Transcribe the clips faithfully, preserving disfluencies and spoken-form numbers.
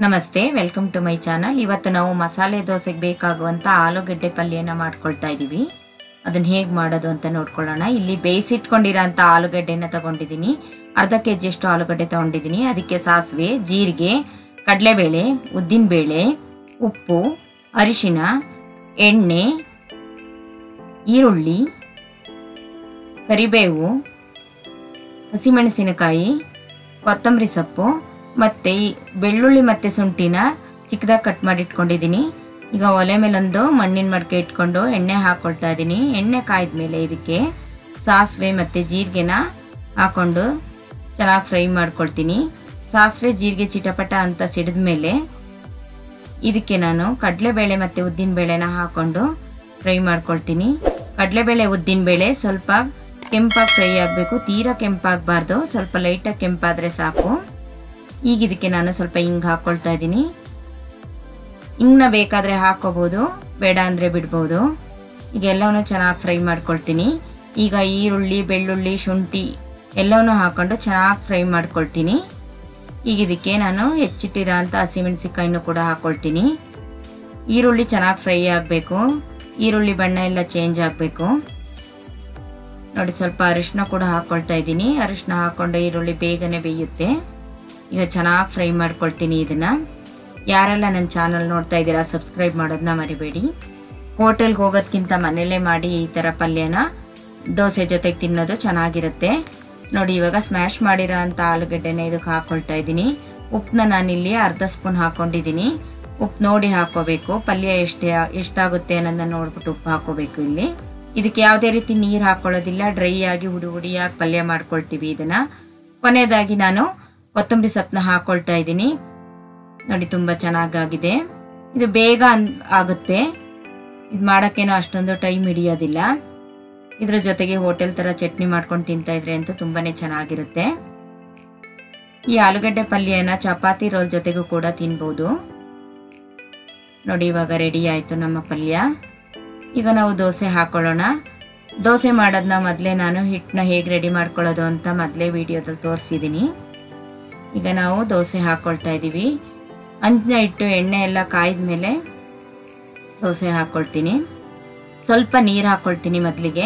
ನಮಸ್ತೆ, welcome to my channel. ಇವತ್ತು ನಾವು ಮಸಾಲೆ ದೋಸೆಗೆ ಬೇಕಾಗುವಂಥ ಆಲೂಗಡ್ಡೆ ಪಲ್ಯನ ಮಾಡ್ಕೊಳ್ತಾ ಇದ್ದೀವಿ. ಅದನ್ನು ಹೇಗೆ ಮಾಡೋದು ಅಂತ ನೋಡ್ಕೊಳ್ಳೋಣ. ಇಲ್ಲಿ ಬೇಯಿಸಿಟ್ಕೊಂಡಿರೋಂಥ ಆಲೂಗಡ್ಡೆನ ತಗೊಂಡಿದ್ದೀನಿ. ಅರ್ಧ ಕೆ ಜಿಯಷ್ಟು ಆಲೂಗಡ್ಡೆ ತಗೊಂಡಿದ್ದೀನಿ. ಅದಕ್ಕೆ ಸಾಸಿವೆ, ಜೀರಿಗೆ, ಕಡಲೆಬೇಳೆ, ಉದ್ದಿನಬೇಳೆ, ಉಪ್ಪು, ಅರಿಶಿನ, ಎಣ್ಣೆ, ಈರುಳ್ಳಿ, ಕರಿಬೇವು, ಹಸಿಮೆಣಸಿನಕಾಯಿ, ಕೊತ್ತಂಬರಿ ಸೊಪ್ಪು ಮತ್ತು ಬೆಳ್ಳುಳ್ಳಿ ಮತ್ತು ಶುಂಠಿನ ಚಿಕ್ಕದಾಗಿ ಕಟ್ ಮಾಡಿ ಇಟ್ಕೊಂಡಿದ್ದೀನಿ. ಈಗ ಒಲೆ ಮೇಲೊಂದು ಮಣ್ಣಿನ ಮಡಕೆ ಇಟ್ಕೊಂಡು ಎಣ್ಣೆ ಹಾಕ್ಕೊಳ್ತಾ ಇದ್ದೀನಿ. ಎಣ್ಣೆ ಕಾಯ್ದ ಮೇಲೆ ಇದಕ್ಕೆ ಸಾಸಿವೆ ಮತ್ತು ಜೀರಿಗೆನ ಹಾಕ್ಕೊಂಡು ಚೆನ್ನಾಗಿ ಫ್ರೈ ಮಾಡ್ಕೊಳ್ತೀನಿ. ಸಾಸಿವೆ ಜೀರಿಗೆ ಚಿಟಪಟ ಅಂತ ಸಿಡಿದ ಮೇಲೆ ಇದಕ್ಕೆ ನಾನು ಕಡಲೆಬೇಳೆ ಮತ್ತು ಉದ್ದಿನಬೇಳೆನ ಹಾಕ್ಕೊಂಡು ಫ್ರೈ ಮಾಡ್ಕೊಳ್ತೀನಿ. ಕಡಲೆಬೇಳೆ ಉದ್ದಿನಬೇಳೆ ಸ್ವಲ್ಪ ಕೆಂಪಾಗಿ ಫ್ರೈ ಆಗಬೇಕು, ತೀರಾ ಕೆಂಪಾಗಬಾರ್ದು, ಸ್ವಲ್ಪ ಲೈಟಾಗಿ ಕೆಂಪಾದರೆ ಸಾಕು. ಈಗ ಇದಕ್ಕೆ ನಾನು ಸ್ವಲ್ಪ ಹಿಂಗೆ ಹಾಕ್ಕೊಳ್ತಾ ಇದ್ದೀನಿ. ಹಿಂಗನ್ನ ಬೇಕಾದರೆ ಹಾಕ್ಕೋಬೋದು, ಬೇಡ ಅಂದರೆ ಬಿಡ್ಬೋದು. ಈಗ ಎಲ್ಲವನ್ನೂ ಚೆನ್ನಾಗಿ ಫ್ರೈ ಮಾಡ್ಕೊಳ್ತೀನಿ. ಈಗ ಈರುಳ್ಳಿ, ಬೆಳ್ಳುಳ್ಳಿ, ಶುಂಠಿ ಎಲ್ಲವನ್ನೂ ಹಾಕ್ಕೊಂಡು ಚೆನ್ನಾಗಿ ಫ್ರೈ ಮಾಡ್ಕೊಳ್ತೀನಿ. ಈಗ ಇದಕ್ಕೆ ನಾನು ಹೆಚ್ಚಿಟ್ಟಿರೋ ಅಂಥ ಹಸಿಮೆಣಸಿಕಾಯಿನೂ ಕೂಡ ಹಾಕ್ಕೊಳ್ತೀನಿ. ಈರುಳ್ಳಿ ಚೆನ್ನಾಗಿ ಫ್ರೈ ಆಗಬೇಕು, ಈರುಳ್ಳಿ ಬಣ್ಣ ಎಲ್ಲ ಚೇಂಜ್ ಆಗಬೇಕು. ನೋಡಿ, ಸ್ವಲ್ಪ ಅರಿಶಿನ ಕೂಡ ಹಾಕ್ಕೊಳ್ತಾ ಇದ್ದೀನಿ. ಅರಿಶಿನ ಹಾಕ್ಕೊಂಡು ಈರುಳ್ಳಿ ಬೇಗನೆ ಬೇಯುತ್ತೆ. ಈಗ ಚೆನ್ನಾಗಿ ಫ್ರೈ ಮಾಡ್ಕೊಳ್ತೀನಿ ಇದನ್ನು. ಯಾರೆಲ್ಲ ನನ್ನ ಚಾನಲ್ ನೋಡ್ತಾ ಇದ್ದೀರಾ ಸಬ್ಸ್ಕ್ರೈಬ್ ಮಾಡೋದನ್ನ ಮರಿಬೇಡಿ. ಹೋಟೆಲ್ಗೆ ಹೋಗೋದಕ್ಕಿಂತ ಮನೆಯಲ್ಲೇ ಮಾಡಿ ಈ ಥರ ಪಲ್ಯನ ದೋಸೆ ಜೊತೆಗೆ ತಿನ್ನೋದು ಚೆನ್ನಾಗಿರುತ್ತೆ. ನೋಡಿ, ಇವಾಗ ಸ್ಮ್ಯಾಶ್ ಮಾಡಿರೋ ಅಂಥ ಆಲೂಗಡ್ಡೆನ ಇದಕ್ಕೆ ಹಾಕ್ಕೊಳ್ತಾ ಇದ್ದೀನಿ. ಉಪ್ಪನ್ನ ನಾನಿಲ್ಲಿ ಅರ್ಧ ಸ್ಪೂನ್ ಹಾಕ್ಕೊಂಡಿದ್ದೀನಿ. ಉಪ್ಪು ನೋಡಿ ಹಾಕ್ಕೋಬೇಕು. ಪಲ್ಯ ಎಷ್ಟು ಎಷ್ಟಾಗುತ್ತೆ ಅನ್ನೋದನ್ನ ನೋಡ್ಬಿಟ್ಟು ಉಪ್ಪು ಹಾಕ್ಕೋಬೇಕು. ಇಲ್ಲಿ ಇದಕ್ಕೆ ಯಾವುದೇ ರೀತಿ ನೀರು ಹಾಕ್ಕೊಳ್ಳೋದಿಲ್ಲ, ಡ್ರೈ ಆಗಿ ಹುಡಿ ಹುಡಿಯಾಗಿ ಪಲ್ಯ ಮಾಡ್ಕೊಳ್ತೀವಿ ಇದನ್ನು. ಕೊನೆಯದಾಗಿ ನಾನು ಕೊತ್ತಂಬರಿ ಸೊಪ್ಪನ್ನ ಹಾಕ್ಕೊಳ್ತಾ ಇದ್ದೀನಿ. ನೋಡಿ, ತುಂಬ ಚೆನ್ನಾಗಾಗಿದೆ. ಇದು ಬೇಗ ಆಗುತ್ತೆ, ಇದು ಮಾಡೋಕ್ಕೇನೋ ಅಷ್ಟೊಂದು ಟೈಮ್ ಹಿಡಿಯೋದಿಲ್ಲ. ಇದ್ರ ಜೊತೆಗೆ ಹೋಟೆಲ್ ಥರ ಚಟ್ನಿ ಮಾಡ್ಕೊಂಡು ತಿಂತಾ ಇದ್ರೆ ಅಂತೂ ತುಂಬಾ ಚೆನ್ನಾಗಿರುತ್ತೆ. ಈ ಆಲೂಗಡ್ಡೆ ಪಲ್ಯನ ಚಪಾತಿ ರೋಲ್ ಜೊತೆಗೂ ಕೂಡ ತಿನ್ಬೋದು. ನೋಡಿ, ಇವಾಗ ರೆಡಿ ಆಯಿತು ನಮ್ಮ ಪಲ್ಯ. ಈಗ ನಾವು ದೋಸೆ ಹಾಕ್ಕೊಳ್ಳೋಣ. ದೋಸೆ ಮಾಡೋದನ್ನ ಮೊದಲೇ ನಾನು ಹಿಟ್ಟನ್ನ ಹೇಗೆ ರೆಡಿ ಮಾಡ್ಕೊಳ್ಳೋದು ಅಂತ ಮೊದಲೇ ವಿಡಿಯೋದಲ್ಲಿ ತೋರಿಸಿದ್ದೀನಿ. ಈಗ ನಾವು ದೋಸೆ ಹಾಕ್ಕೊಳ್ತಾ ಇದ್ದೀವಿ. ಅಂಚನ್ನ ಇಟ್ಟು ಎಣ್ಣೆ ಎಲ್ಲ ಕಾಯ್ದ ಮೇಲೆ ದೋಸೆ ಹಾಕ್ಕೊಳ್ತೀನಿ. ಸ್ವಲ್ಪ ನೀರು ಹಾಕ್ಕೊಳ್ತೀನಿ ಮೊದಲಿಗೆ.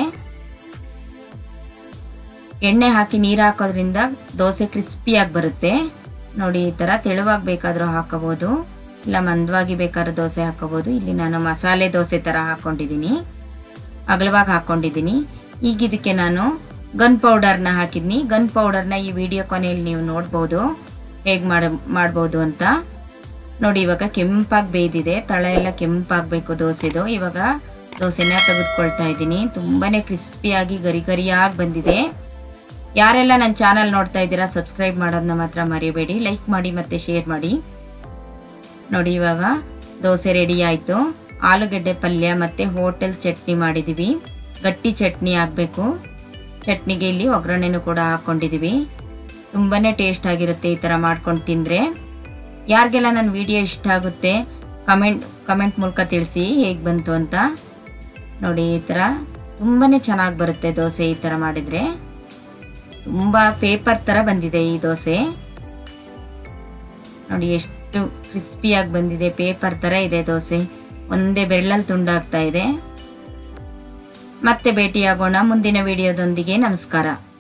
ಎಣ್ಣೆ ಹಾಕಿ ನೀರು ಹಾಕೋದ್ರಿಂದ ದೋಸೆ ಕ್ರಿಸ್ಪಿಯಾಗಿ ಬರುತ್ತೆ. ನೋಡಿ, ಈ ಥರ ತೆಳುವಾಗಿ ಬೇಕಾದರೂ ಹಾಕೋಬೋದು, ಇಲ್ಲ ಮಂದವಾಗಿ ಬೇಕಾದ್ರೂ ದೋಸೆ ಹಾಕೋಬೋದು. ಇಲ್ಲಿ ನಾನು ಮಸಾಲೆ ದೋಸೆ ಥರ ಹಾಕ್ಕೊಂಡಿದ್ದೀನಿ, ಅಗಲವಾಗಿ ಹಾಕ್ಕೊಂಡಿದ್ದೀನಿ. ಈಗ ಇದಕ್ಕೆ ನಾನು ಗನ್ ಪೌಡರ್ನ ಹಾಕಿದ್ನಿ. ಗನ್ ಪೌಡರ್ನ ಈ ವಿಡಿಯೋ ಕೊನೆಯಲ್ಲಿ ನೀವು ನೋಡ್ಬೋದು ಹೇಗೆ ಮಾಡ ಮಾಡ್ಬೋದು ಅಂತ. ನೋಡಿ, ಇವಾಗ ಕೆಂಪಾಗಿ ಬೇಯ್ದಿದೆ, ತಳ ಎಲ್ಲ ಕೆಂಪಾಗಬೇಕು ದೋಸೆದು. ಇವಾಗ ದೋಸೆನ ತೆಗೆದುಕೊಳ್ತಾ ಇದ್ದೀನಿ. ತುಂಬಾ ಕ್ರಿಸ್ಪಿಯಾಗಿ ಗರಿ ಗರಿಯಾಗಿ ಬಂದಿದೆ. ಯಾರೆಲ್ಲ ನನ್ನ ಚಾನಲ್ ನೋಡ್ತಾ ಇದ್ದೀರಾ ಸಬ್ಸ್ಕ್ರೈಬ್ ಮಾಡೋದನ್ನ ಮಾತ್ರ ಮರಿಬೇಡಿ, ಲೈಕ್ ಮಾಡಿ ಮತ್ತು ಶೇರ್ ಮಾಡಿ. ನೋಡಿ, ಇವಾಗ ದೋಸೆ ರೆಡಿ ಆಯಿತು. ಆಲೂಗಡ್ಡೆ ಪಲ್ಯ ಮತ್ತು ಹೋಟೆಲ್ ಚಟ್ನಿ ಮಾಡಿದ್ದೀವಿ. ಗಟ್ಟಿ ಚಟ್ನಿ ಆಗಬೇಕು. ಚಟ್ನಿಗೆ ಇಲ್ಲಿ ಒಗ್ಗರಣೆನೂ ಕೂಡ ಹಾಕ್ಕೊಂಡಿದ್ದೀವಿ. ತುಂಬಾ ಟೇಸ್ಟ್ ಆಗಿರುತ್ತೆ ಈ ಥರ ಮಾಡ್ಕೊಂಡು ತಿಂದರೆ. ಯಾರಿಗೆಲ್ಲ ನನ್ನ ವಿಡಿಯೋ ಇಷ್ಟ ಆಗುತ್ತೆ ಕಮೆಂಟ್ ಕಮೆಂಟ್ ಮೂಲಕ ತಿಳಿಸಿ ಹೇಗೆ ಬಂತು ಅಂತ. ನೋಡಿ, ಈ ಥರ ತುಂಬಾ ಚೆನ್ನಾಗಿ ಬರುತ್ತೆ ದೋಸೆ ಈ ಥರ ಮಾಡಿದರೆ. ತುಂಬ ಪೇಪರ್ ಥರ ಬಂದಿದೆ ಈ ದೋಸೆ. ನೋಡಿ, ಎಷ್ಟು ಕ್ರಿಸ್ಪಿಯಾಗಿ ಬಂದಿದೆ, ಪೇಪರ್ ಥರ ಇದೆ ದೋಸೆ. ಒಂದೇ ಬೆರಳಲ್ಲಿ ತುಂಡಾಗ್ತಾ ಇದೆ. ಮತ್ತೆ ಭೇಟಿಯಾಗೋಣ ಮುಂದಿನ ವಿಡಿಯೋದೊಂದಿಗೆ. ನಮಸ್ಕಾರ.